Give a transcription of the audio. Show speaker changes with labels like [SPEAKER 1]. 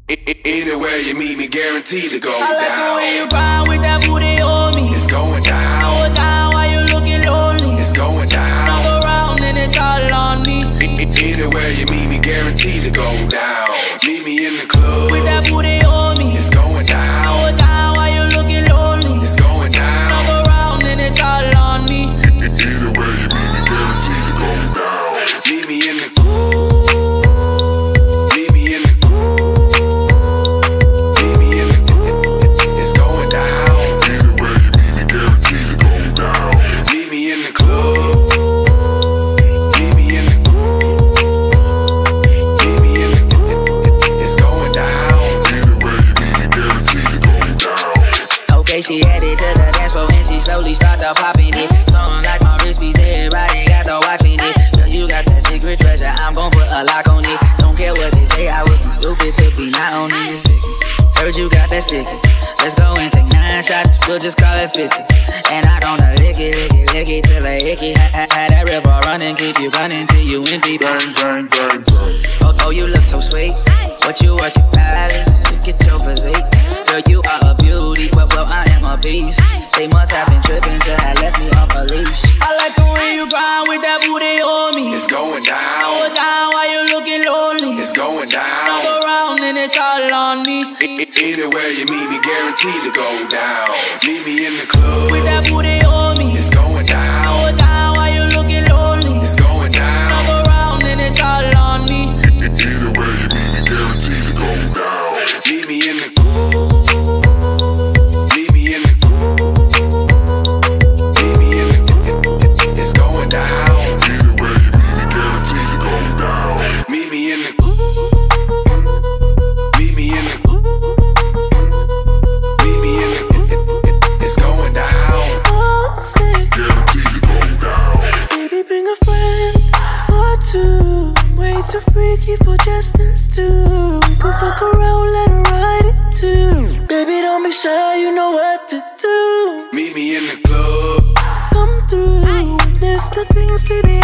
[SPEAKER 1] Anywhere you meet me, guaranteed to go down.
[SPEAKER 2] I like the way you grind with that booty on me.
[SPEAKER 1] It's going down.
[SPEAKER 2] Go down while you looking lonely.
[SPEAKER 1] It's going down.
[SPEAKER 2] Turn around and it's all on me.
[SPEAKER 1] Anywhere you meet me, guaranteed to go down. Meet me in the club
[SPEAKER 2] with that booty on me.
[SPEAKER 1] It's going down.
[SPEAKER 2] Go down while you looking lonely.
[SPEAKER 1] It's going down.
[SPEAKER 2] Turn around and it's all on me.
[SPEAKER 1] Anywhere you meet me, guaranteed to go down. Meet me in the club.
[SPEAKER 2] She headed to the dance floor and she slowly started popping it. Something like my wrist piece, everybody got to watching it. Girl, you got that secret treasure, I'm gon' put a lock on it. Don't care what they say, I would be stupid to be not on this. Heard you got that sticky. Let's go and take 9 shots, we'll just call it 50. And I gonna lick it till I hickey. Had that river running, keep you running till you empty.
[SPEAKER 1] Bang, bang, bang, bang.
[SPEAKER 2] Oh, you look so sweet. What you working palace? Look at your physique. Girl, you are a beauty, well, I am a beast. They must have been tripping till I left me off a leash. I like the way you grind with that booty on me.
[SPEAKER 1] It's going down.
[SPEAKER 2] Go down while you looking lonely.
[SPEAKER 1] It's going down.
[SPEAKER 2] Turn around and it's all on me.
[SPEAKER 1] Anywhere you meet me, guaranteed to go down. Meet me in the club
[SPEAKER 2] with that booty on me.
[SPEAKER 1] It's going down.
[SPEAKER 2] Go down while you looking lonely.
[SPEAKER 1] It's going down.
[SPEAKER 2] Turn around and it's all on me.
[SPEAKER 1] Anywhere you meet me, guaranteed to go down. Meet me in the club.
[SPEAKER 3] Too freaky for just us two. We can fuck around, let her ride it too. Baby, don't be shy, you know what to do.
[SPEAKER 1] Meet me in the club.
[SPEAKER 3] Come through, witness the things, baby.